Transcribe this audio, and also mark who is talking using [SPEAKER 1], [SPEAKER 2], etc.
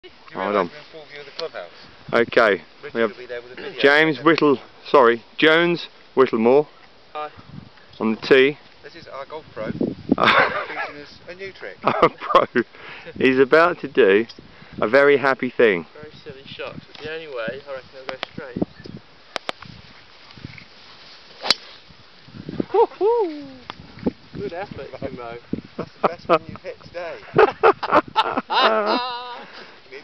[SPEAKER 1] Do you
[SPEAKER 2] Hold
[SPEAKER 1] realise
[SPEAKER 2] on.
[SPEAKER 1] we're in full view of the clubhouse?
[SPEAKER 2] Okay,
[SPEAKER 1] Richard
[SPEAKER 2] we have
[SPEAKER 1] will be there with a video.
[SPEAKER 2] Jones Whittlemore
[SPEAKER 3] Hi.
[SPEAKER 2] on the tee.
[SPEAKER 1] This is our golf pro teaching us a new trick.
[SPEAKER 2] Our pro is about to do a very happy thing.
[SPEAKER 3] Very silly shot. It's the only way I reckon it'll go straight. Woohoo! Good effort, Jimbo.
[SPEAKER 1] That's the best one you've hit today.